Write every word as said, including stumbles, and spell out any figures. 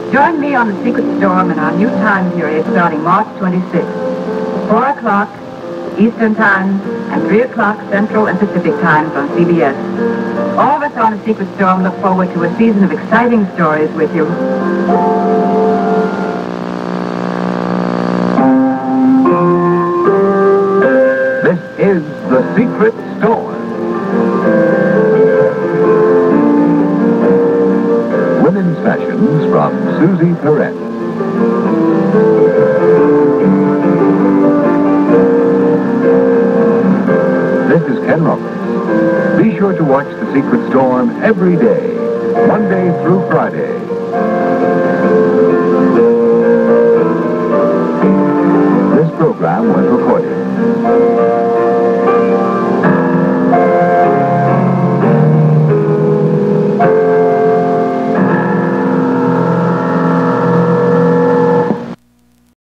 Join me on The Secret Storm in our new time period starting March twenty-sixth. four o'clock Eastern Time and three o'clock Central and Pacific Times on C B S. All of us on The Secret Storm look forward to a season of exciting stories with you. This is The Secret Storm. Women's fashions from Susie Perret. This is Ken Roberts. Be sure to watch The Secret Storm every day, Monday through Friday. This program was recorded.